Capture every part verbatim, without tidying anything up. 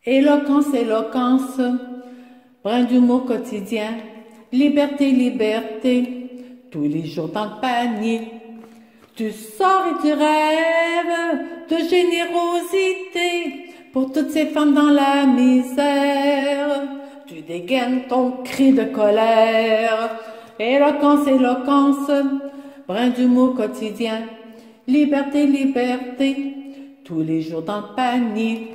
Éloquence, éloquence, brin d'humour quotidien, liberté, liberté, tous les jours dans le panier. Tu sors et tu rêves de générosité pour toutes ces femmes dans la misère. Tu dégaines ton cri de colère. Éloquence, éloquence, brin d'humour quotidien, liberté, liberté, tous les jours dans le panier.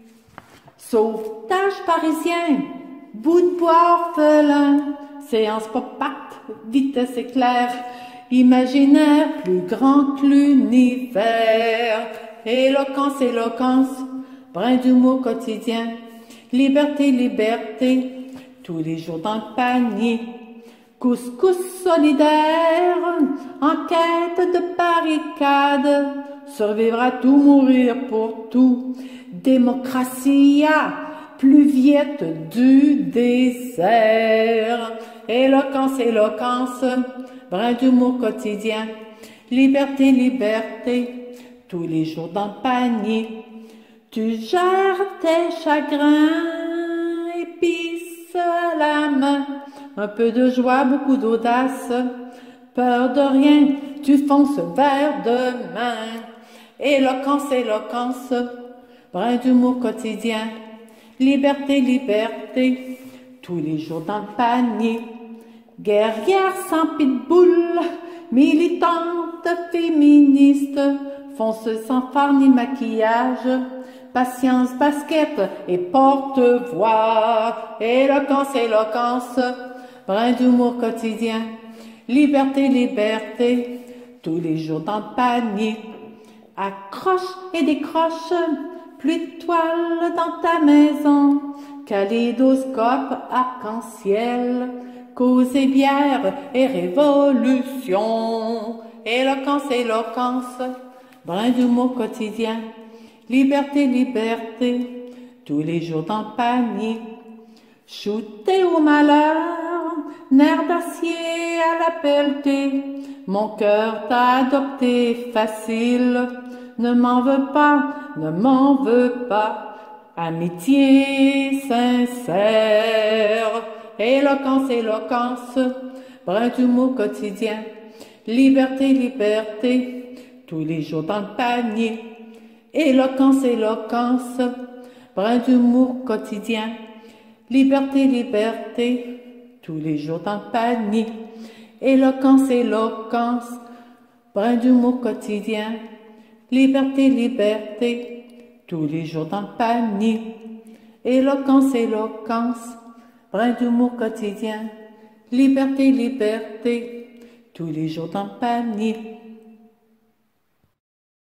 Sauvetage parisien, bout de bois orphelin, séance pop-pacte, vitesse éclair, imaginaire plus grand que l'univers. Éloquence, éloquence, brin d'humour quotidien, liberté, liberté, tous les jours dans le panier. Couscous solidaire, en quête de barricade, survivre à tout, mourir pour tout. Démocratia, pluviette du désert. Éloquence, éloquence, brin d'humour quotidien, liberté, liberté, tous les jours dans le panier. Tu gères tes chagrins, épices à la main, un peu de joie, beaucoup d'audace, peur de rien, tu fonces vers demain. Éloquence, éloquence, brin d'humour quotidien, liberté, liberté, tous les jours dans le panier. Guerrière sans pitbull, militante féministe, fonceuse sans phare ni maquillage, patience, basket et porte-voix. Éloquence, éloquence, brin d'humour quotidien, liberté, liberté, tous les jours dans le panier. Accroche et décroche, pluie de toile dans ta maison, kaléidoscope arc-en-ciel, cause et bière et révolution. Éloquence, éloquence, brin d'humour quotidien, liberté, liberté, tous les jours dans le panier. Shooté au malheur, nerf d'acier à la pelletée, mon cœur t'a adopté facile, ne m'en veux pas, ne m'en veux pas, amitié sincère. Éloquence, éloquence, brin d'humour quotidien, liberté, liberté, tous les jours dans le panier. Éloquence, éloquence, brin d'humour quotidien, liberté, liberté, tous les jours dans le panier. Éloquence, éloquence, brin d'humour quotidien, liberté, liberté, tous les jours dans le panier. Éloquence, éloquence, brin d'humour quotidien, liberté, liberté, tous les jours dans le panier.